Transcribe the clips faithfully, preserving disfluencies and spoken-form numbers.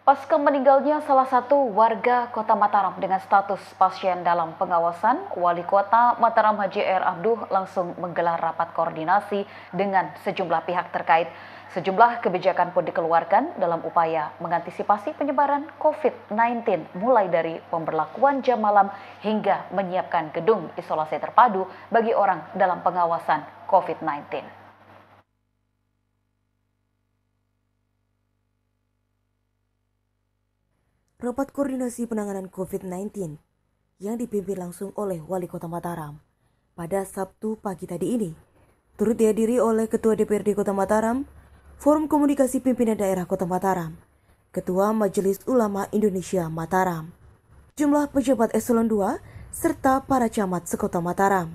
Pasca meninggalnya salah satu warga Kota Mataram dengan status pasien dalam pengawasan, Wali Kota Mataram Haji R. Abduh langsung menggelar rapat koordinasi dengan sejumlah pihak terkait. Sejumlah kebijakan pun dikeluarkan dalam upaya mengantisipasi penyebaran covid sembilan belas mulai dari pemberlakuan jam malam hingga menyiapkan gedung isolasi terpadu bagi orang dalam pengawasan covid sembilan belas. Rapat koordinasi penanganan covid sembilan belas yang dipimpin langsung oleh Wali Kota Mataram pada Sabtu pagi tadi ini turut dihadiri oleh Ketua D P R D Kota Mataram, Forum Komunikasi Pimpinan Daerah Kota Mataram, Ketua Majelis Ulama Indonesia Mataram, jumlah pejabat eselon dua, serta para camat sekota Mataram.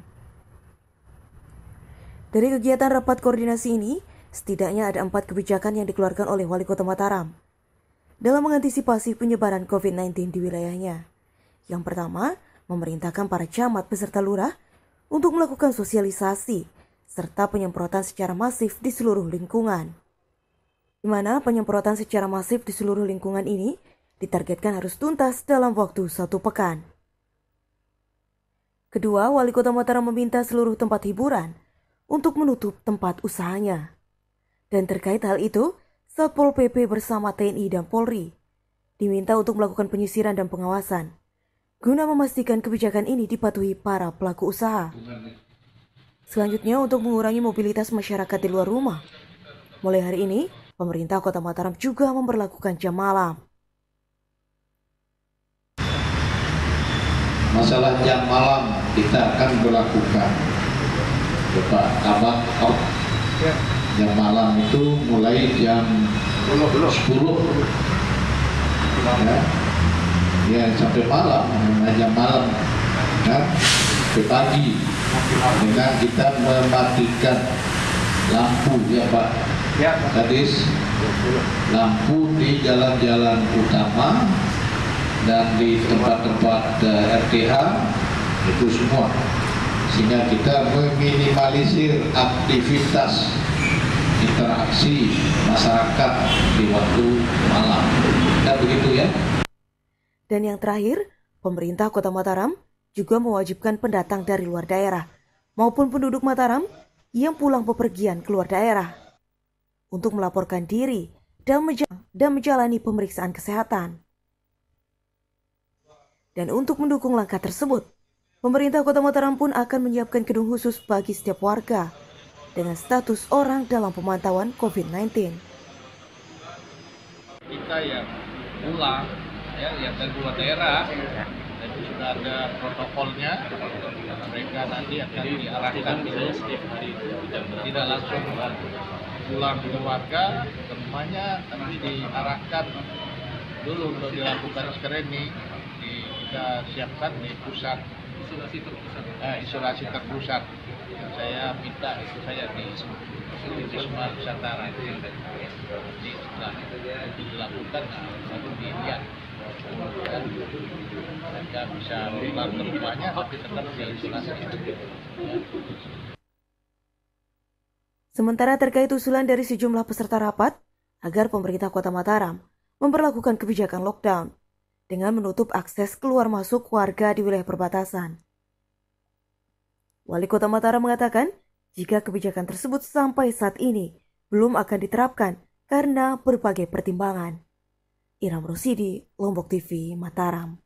Dari kegiatan rapat koordinasi ini, setidaknya ada empat kebijakan yang dikeluarkan oleh Wali Kota Mataram dalam mengantisipasi penyebaran covid sembilan belas di wilayahnya. Yang pertama, memerintahkan para camat beserta lurah untuk melakukan sosialisasi serta penyemprotan secara masif di seluruh lingkungan. Di mana penyemprotan secara masif di seluruh lingkungan ini ditargetkan harus tuntas dalam waktu satu pekan. Kedua, Wali Kota Mataram meminta seluruh tempat hiburan untuk menutup tempat usahanya. Dan terkait hal itu, Satpol P P bersama T N I dan Polri diminta untuk melakukan penyisiran dan pengawasan guna memastikan kebijakan ini dipatuhi para pelaku usaha. Selanjutnya, untuk mengurangi mobilitas masyarakat di luar rumah, mulai hari ini pemerintah Kota Mataram juga memberlakukan jam malam. Masalah jam malam kita akan berlakukan Bapak Kabak out. Ya. Jam malam itu mulai jam sepuluh ya, ya sampai malam, jam malam ya, ke pagi dengan kita mematikan lampu ya Pak ya, Kadis, lampu di jalan-jalan utama dan di tempat-tempat R T H itu semua, sehingga kita meminimalisir aktivitas interaksi masyarakat di waktu malam. Dan begitu ya. Dan yang terakhir, pemerintah Kota Mataram juga mewajibkan pendatang dari luar daerah maupun penduduk Mataram yang pulang bepergian keluar daerah untuk melaporkan diri dan, menja- dan menjalani pemeriksaan kesehatan. Dan untuk mendukung langkah tersebut, pemerintah Kota Mataram pun akan menyiapkan gedung khusus bagi setiap warga dengan status orang dalam pemantauan covid sembilan belas. Kita yang pulang, ya, yang dari luar daerah, dan sudah ada protokolnya, mereka nanti akan diarahkan dulu, tidak langsung pulang ke keluarga, semuanya nanti diarahkan dulu untuk dilakukan screening, di, kita siapkan di pusat isolasi terpusat. Eh, isolasi terpusat. Dan saya minta itu saya di Wisma Nusantara. Jadi setelah itu dilakukan, nah, baru dilihat dan mereka bisa pulang ke rumahnya, tapi tetap diisolasi. Sementara terkait usulan dari sejumlah peserta rapat agar pemerintah Kota Mataram memperlakukan kebijakan lockdown dengan menutup akses keluar masuk warga di wilayah perbatasan. Wali Kota Mataram mengatakan jika kebijakan tersebut sampai saat ini belum akan diterapkan karena berbagai pertimbangan. Iram Rosidi, Lombok T V, Mataram.